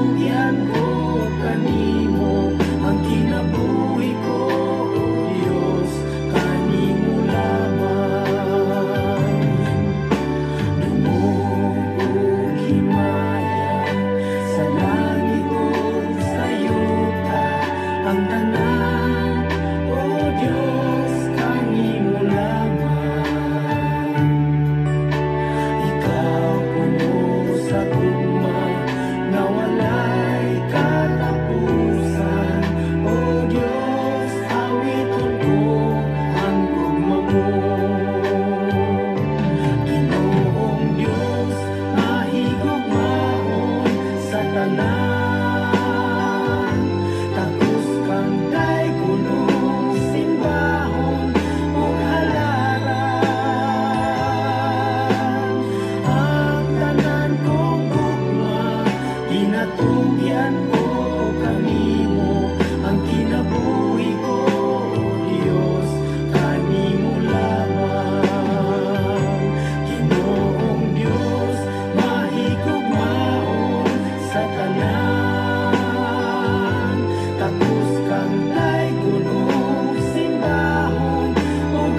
ginatugyan ko kanimo ang kinabuhi ko, O Dios, kanimo lamang. Dungog ug himaya sa langit ug sa yuta, ang tanan, O Dios, kanimo lamang. Ikaw puno sa gugma na walay katapusan, O Dios, awiton ko ang gugma mo. Ginoong Dios, mahigugmaon sa tanan, takos kang kay kunong simbahon ug halaran. Ang tanan kong gugma, ginatugyan ko kanimo ang kinabuhi ko, O Dios, kanimo lamang. Ginoong Dios, mahigugmaon sa tanan, takos kang kay kunong simbahon ug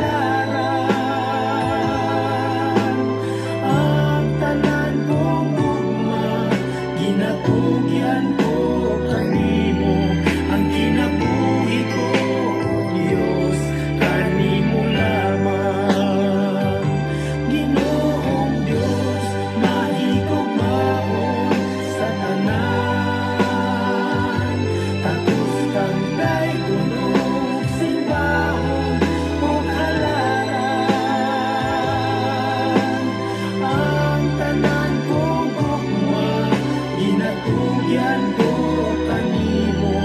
halaran. Ang tanan kong gugma, ginatugyan ko kanimo ang kinabuhi ko, O Dios, kanimo lamang. Ginoong Dios, mahigugmaon sa tanan, takos kang kay kunong simbahon ug halaran. Ang tanan kong gugma, ginatugyan ko kanimo ang kinabuhi ko, O Dios, kanimo lamang. Ginoong Dios, mahigugmaon sa tanan, takos kang kay kunong simbahon ug halaran. Ang tanan kong gugma, ginatugyan ko kanimo